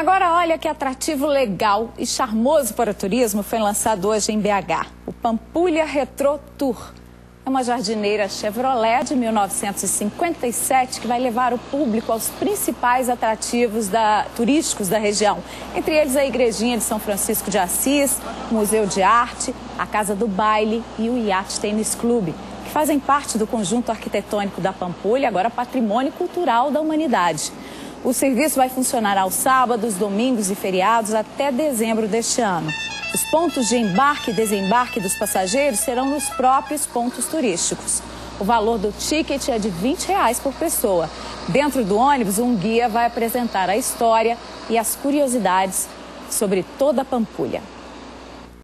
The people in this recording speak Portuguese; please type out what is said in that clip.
Agora olha que atrativo legal e charmoso para o turismo foi lançado hoje em BH, o Pampulha Retro Tour. É uma jardineira Chevrolet de 1957 que vai levar o público aos principais atrativos turísticos da região. Entre eles a Igrejinha de São Francisco de Assis, o Museu de Arte, a Casa do Baile e o Yacht Tênis Clube, que fazem parte do conjunto arquitetônico da Pampulha, agora patrimônio cultural da humanidade. O serviço vai funcionar aos sábados, domingos e feriados até dezembro deste ano. Os pontos de embarque e desembarque dos passageiros serão nos próprios pontos turísticos. O valor do ticket é de R$20 por pessoa. Dentro do ônibus, um guia vai apresentar a história e as curiosidades sobre toda a Pampulha.